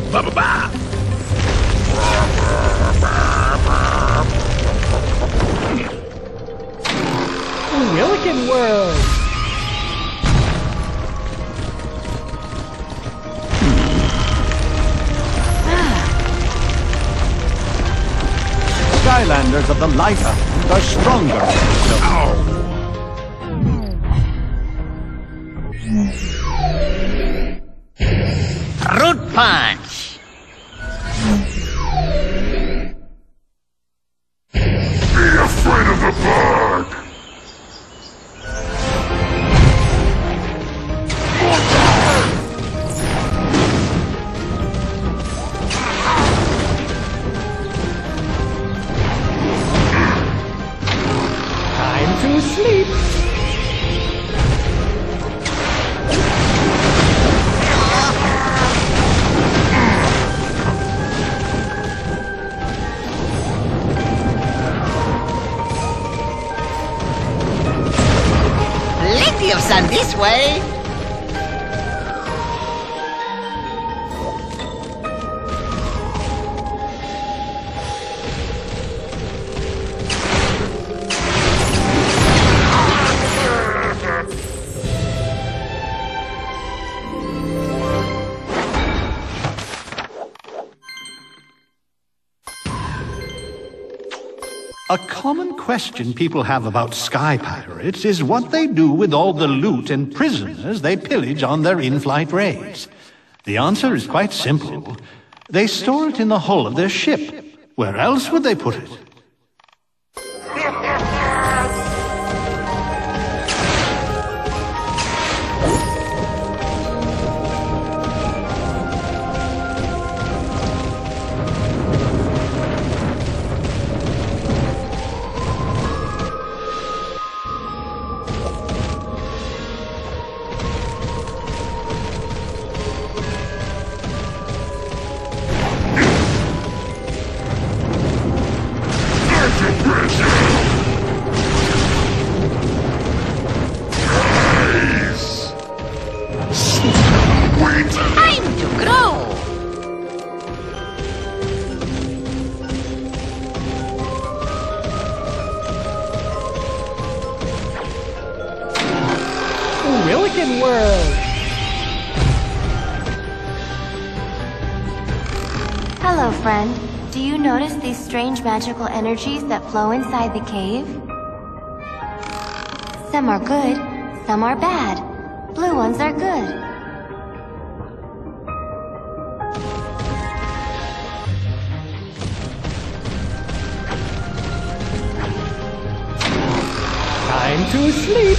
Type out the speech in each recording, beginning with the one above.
Ba-ba-ba! Willikin World! Skylanders of the lighter are stronger. Root punch! Be afraid of the bug! Time to sleep! Plenty of sun this way! A common question people have about sky pirates is what they do with all the loot and prisoners they pillage on their in-flight raids. The answer is quite simple. They store it in the hull of their ship. Where else would they put it? Time to grow! Willikin World! Hello, friend. Do you notice these strange magical energies that flow inside the cave? Some are good, some are bad. Blue ones are good. Time to sleep!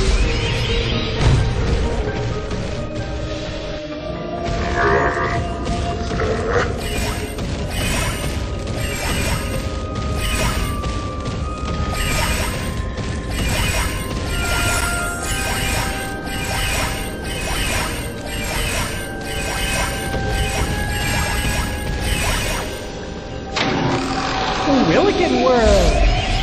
Willikin World!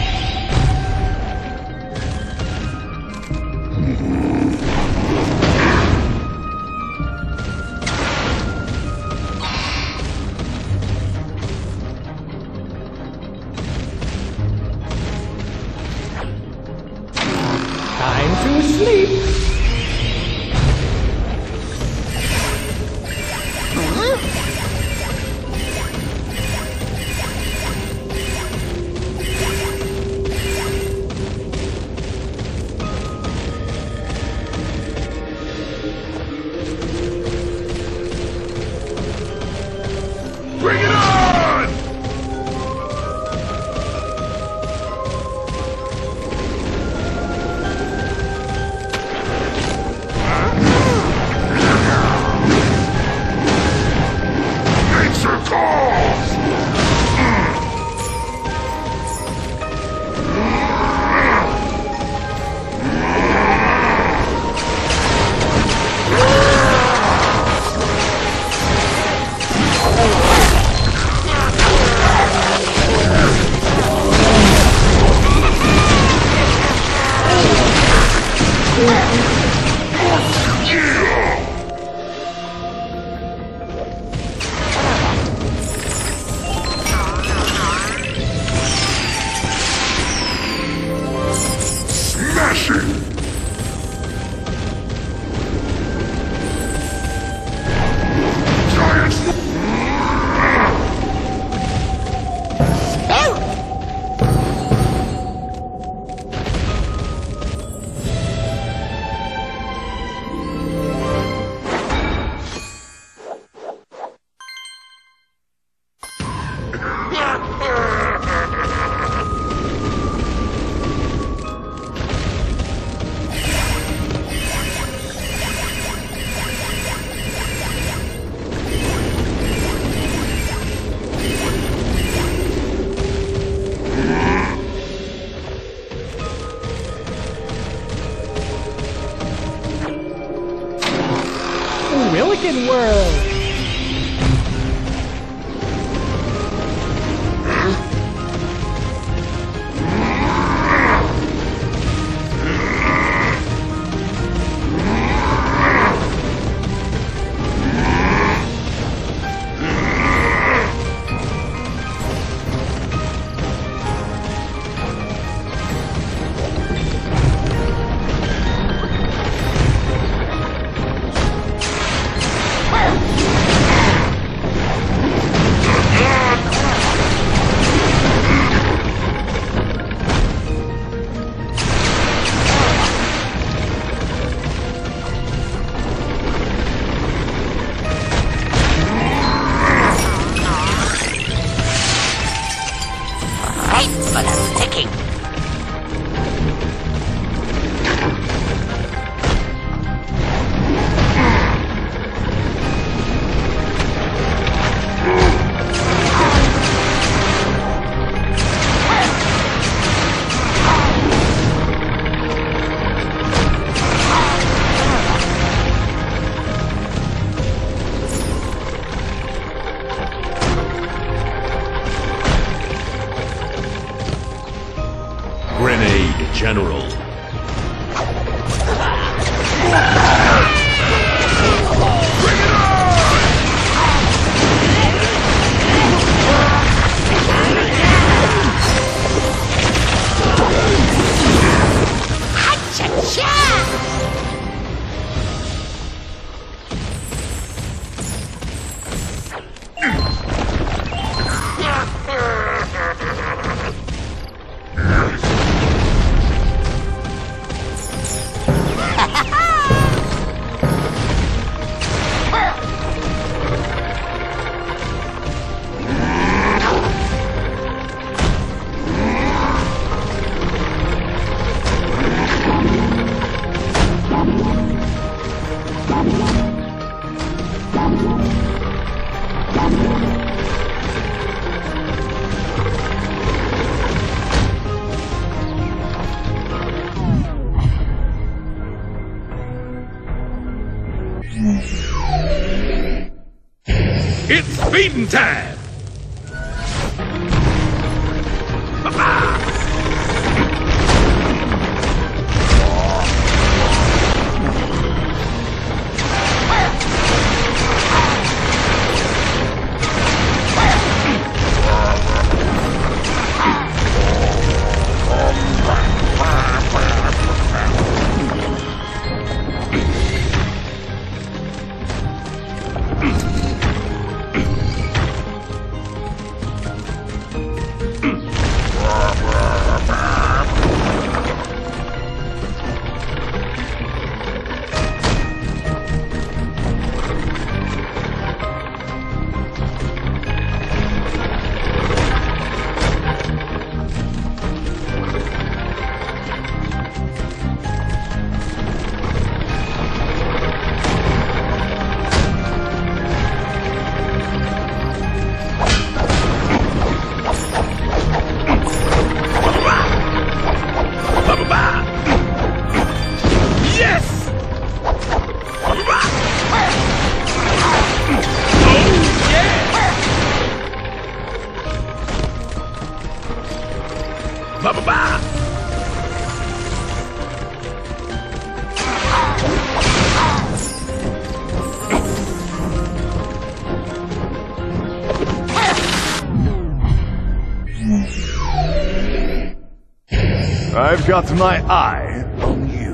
Time to sleep! Whirlican World. Thanks for the sticking. Grenade, General. It's feeding time! I've got my eye on you.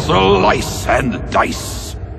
Slice and dice.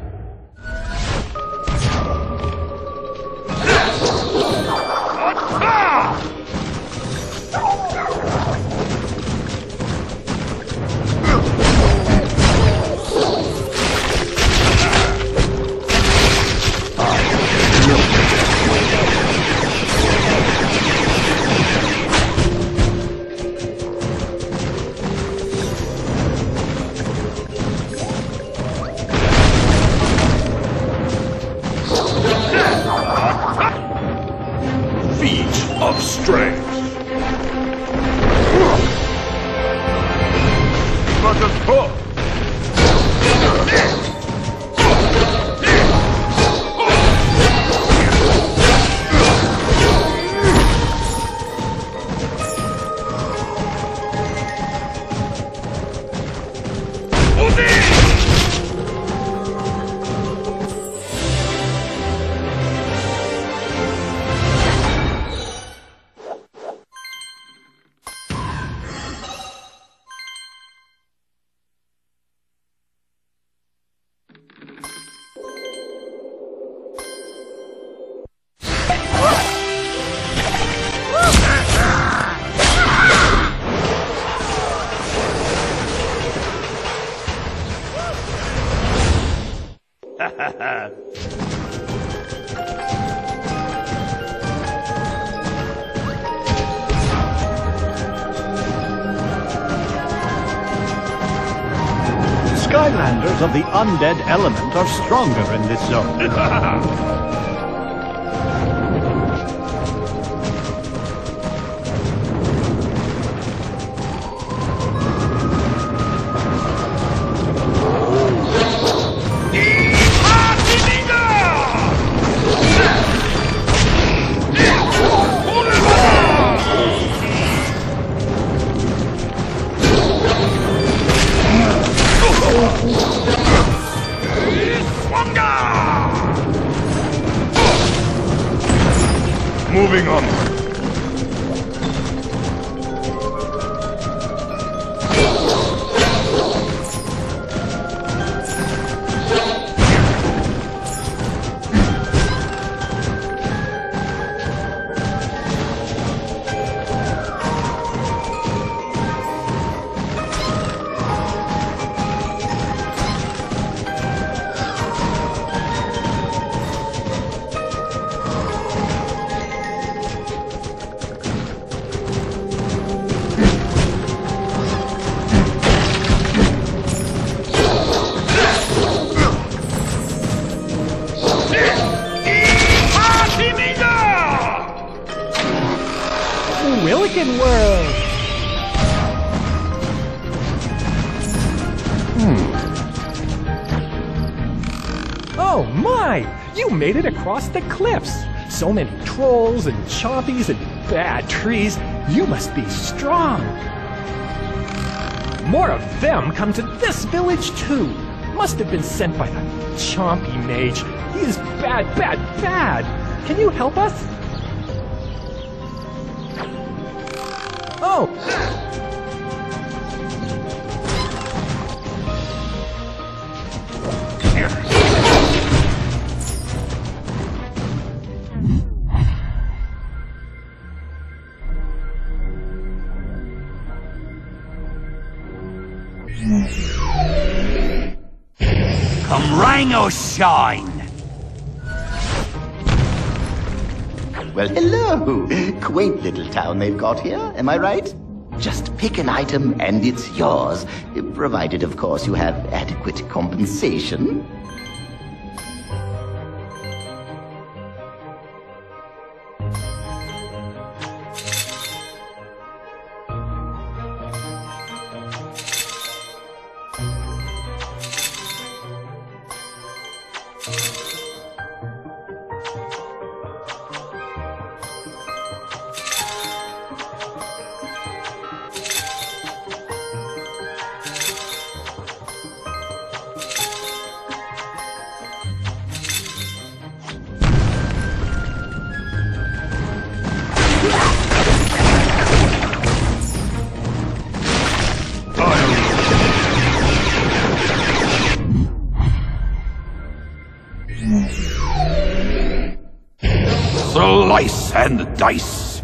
Of strength. Let us pull. Skylanders of the undead element are stronger in this zone. Moving on. Willikin World! Oh my! You made it across the cliffs! So many trolls and chompies and bad trees. You must be strong! More of them come to this village too! Must have been sent by the chompy mage. He is bad, bad, bad! Can you help us? Oh! Come rain or shine! Well, hello! Quaint little town they've got here, am I right? Just pick an item and it's yours, provided, of course, you have adequate compensation. Twice and dice.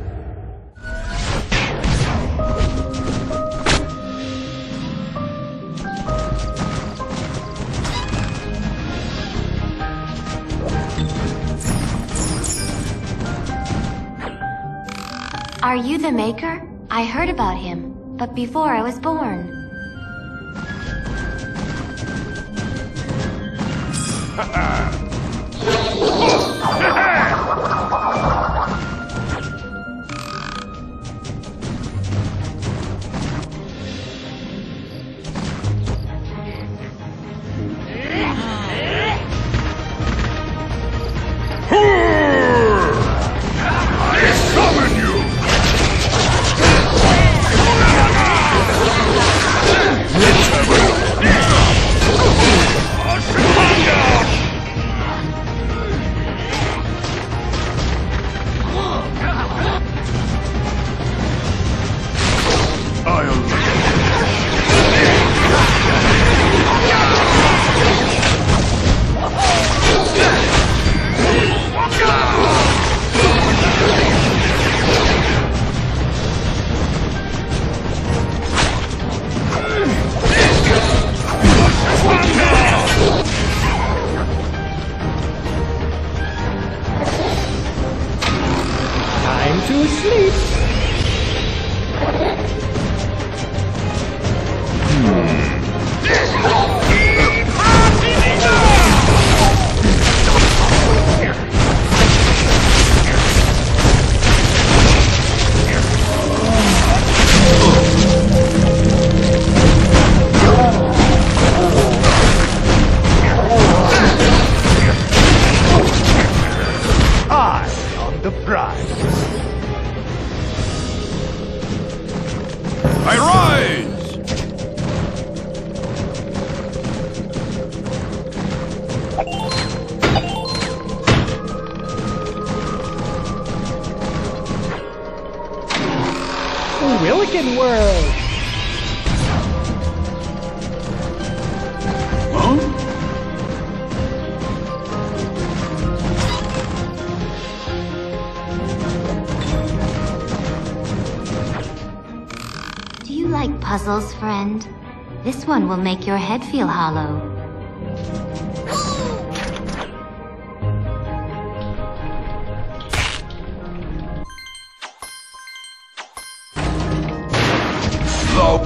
Are you the Maker? I heard about him, but before I was born. Time to sleep. Eye on the prize. I rise! Willikin World. Do you like puzzles, friend? This one will make your head feel hollow. Slow.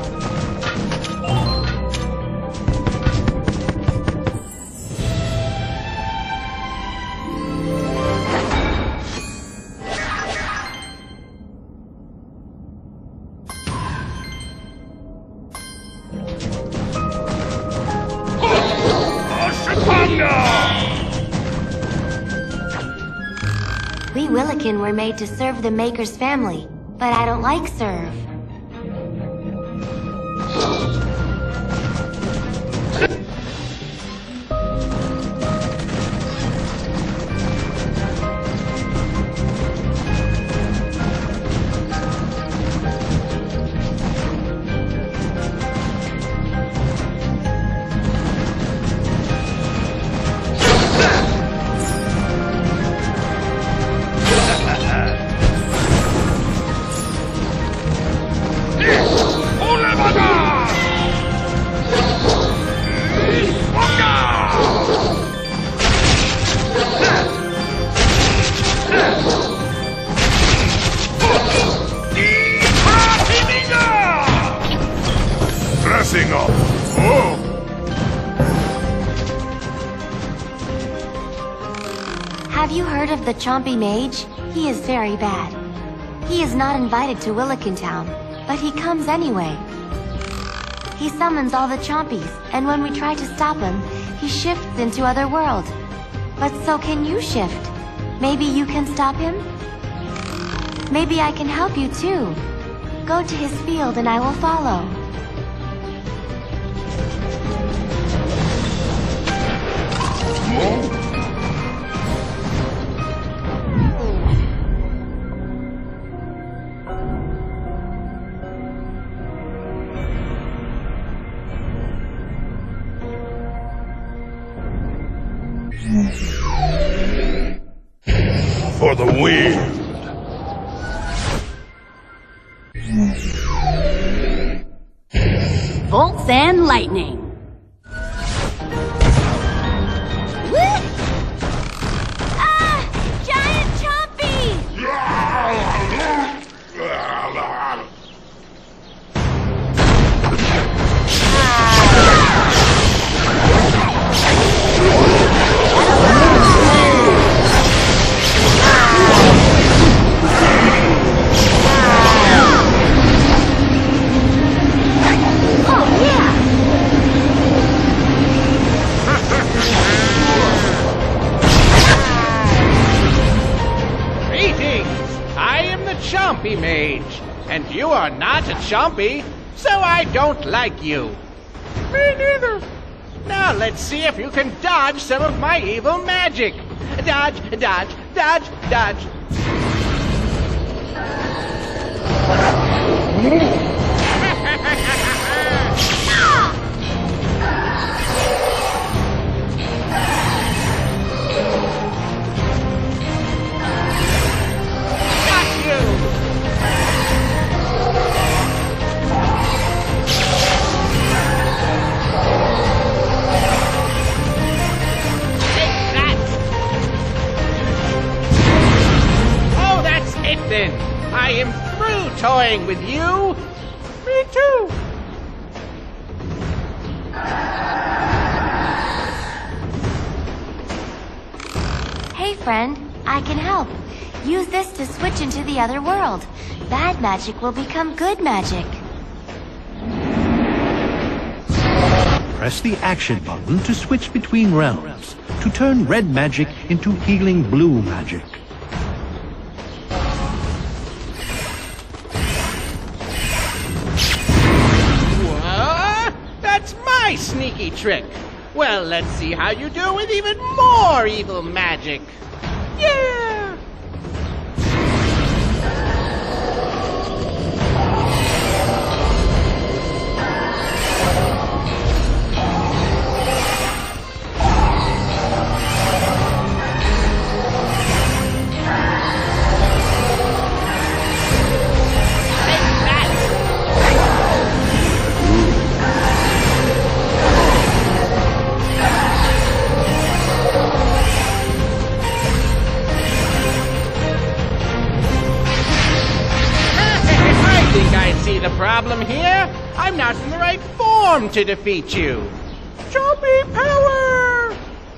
We Willikin were made to serve the Maker's family, but I don't like serve. Dressing up. Oh! Have you heard of the Chompy Mage? He is very bad. He is not invited to Willikin Town, but he comes anyway. He summons all the Chompies, and when we try to stop him, he shifts into other world. But so can you shift. Maybe you can stop him? Maybe I can help you too. Go to his field and I will follow. for the wind. Bolts and lightning. Ah! Giant Chompy! Chompy Mage, and you are not a Chompy, so I don't like you. Me neither. Now let's see if you can dodge some of my evil magic. Dodge, dodge, dodge, dodge. I am through toying with you. Me too. Hey friend, I can help. Use this to switch into the other world. Bad magic will become good magic. Press the action button to switch between realms, to turn red magic into healing blue magic. That's my sneaky trick. Well, let's see how you do with even more evil magic. Yeah! See the problem here? I'm not in the right form to defeat you. Chompy power!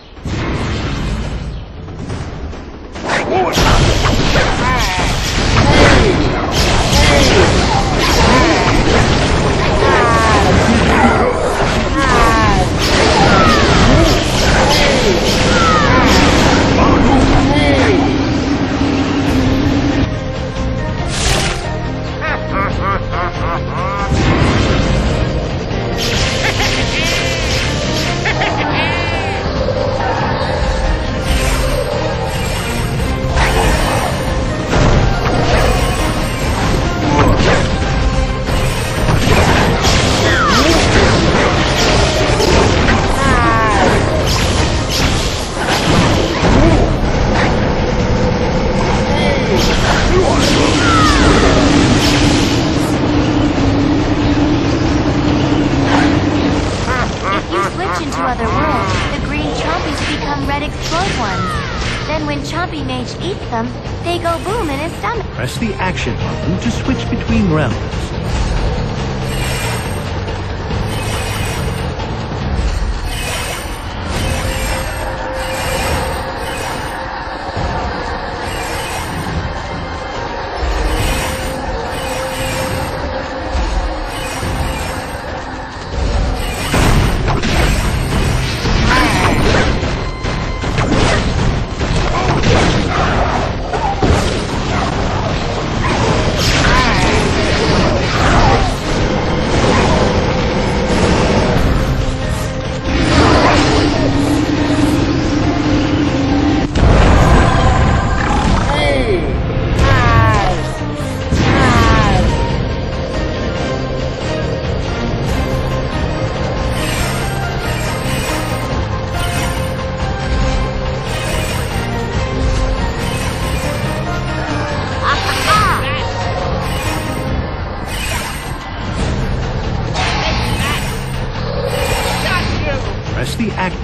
Chompy Mage eats them, they go boom in his stomach. Press the action button to switch between realms. Chaos, the act...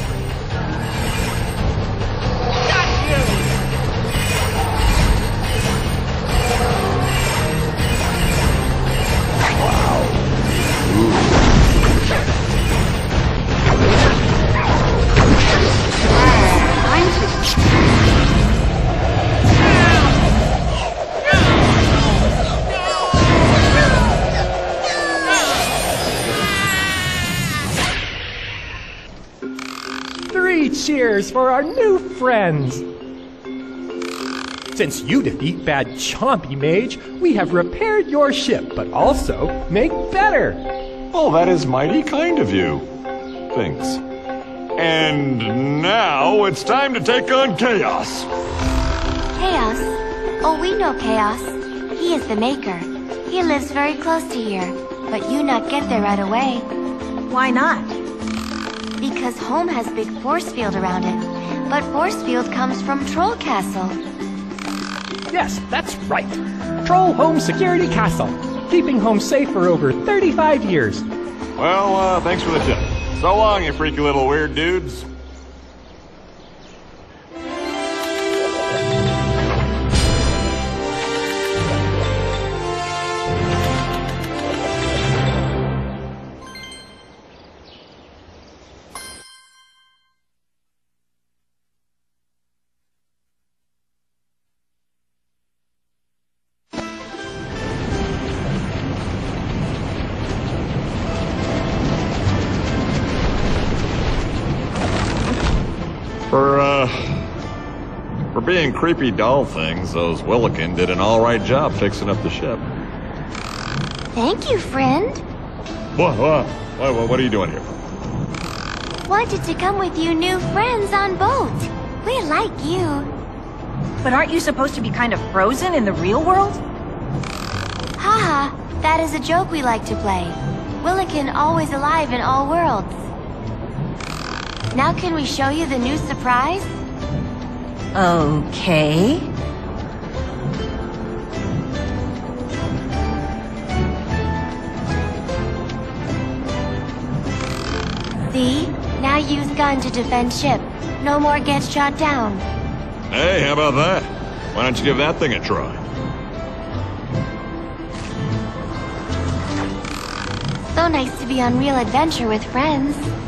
Three cheers for our new friends! Since you defeat Bad Chompy Mage, we have repaired your ship, but also make better! Oh, that is mighty kind of you. Thanks. And now it's time to take on Chaos. Chaos? Oh, we know Chaos. He is the Maker. He lives very close to here, but you not get there right away. Why not? Because home has big force field around it, but force field comes from Troll Castle. Yes, that's right. Troll Home Security Castle, keeping home safe for over 35 years. Well, thanks for the tip. So long, you freaky little weird dudes. For being creepy doll things, those Willikin did an all-right job fixing up the ship. Thank you, friend. What are you doing here? Wanted to come with you new friends on boat. We like you. But aren't you supposed to be kind of frozen in the real world? Haha, that is a joke we like to play. Willikin always alive in all worlds. Now can we show you the new surprise? Okay. See? Now use gun to defend ship. No more get shot down. Hey, how about that? Why don't you give that thing a try? So nice to be on real adventure with friends.